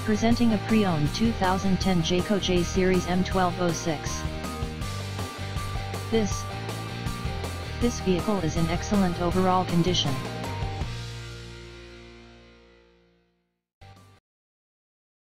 Presenting a pre-owned 2010 Jayco J Series M-1206. This vehicle is in excellent overall condition.